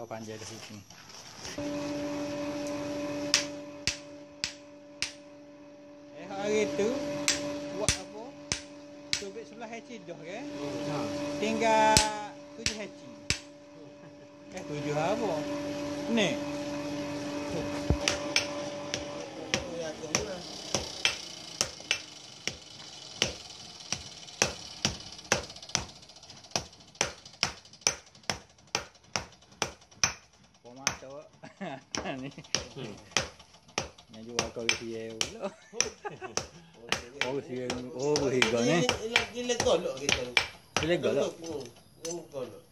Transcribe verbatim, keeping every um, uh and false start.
Kau panjang dah sini. Eh hari tu buat apa? Tubik sebelah heci dah kan? Ha. Tinggal tujuh heci. Eh tujuh apa? Ni. Ni. Yang jual kau dia pula. Oh, dia oh, dia ni. Dia legolok gitu. Dia legolok. Hmm, dia legolok.